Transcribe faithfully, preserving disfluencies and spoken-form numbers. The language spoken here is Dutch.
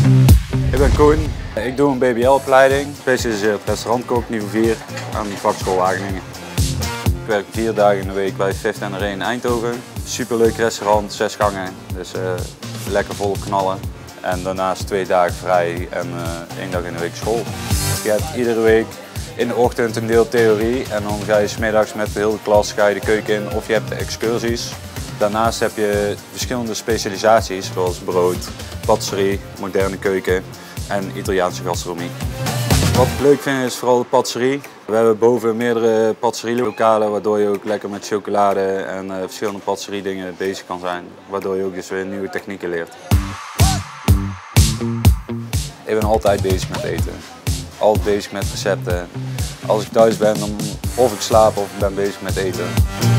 Ik ben Koen. Ik doe een B B L-opleiding, gespecialiseerd restaurantkook niveau vier aan de vakschool Wageningen. Ik werk vier dagen in de week bij Fifth and Array in Eindhoven. Superleuk restaurant, zes gangen, dus uh, lekker volop knallen. En daarnaast twee dagen vrij en uh, één dag in de week school. Je hebt iedere week in de ochtend een deel theorie en dan ga je 's middags met de hele klas ga je de keuken in of je hebt excursies. Daarnaast heb je verschillende specialisaties zoals brood, patisserie, moderne keuken en Italiaanse gastronomie. Wat ik leuk vind is vooral de patisserie. We hebben boven meerdere patisserielokalen waardoor je ook lekker met chocolade en uh, verschillende patisseriedingen bezig kan zijn. Waardoor je ook dus weer nieuwe technieken leert. Ik ben altijd bezig met eten. Altijd bezig met recepten. Als ik thuis ben, dan of ik slaap of ik ben bezig met eten.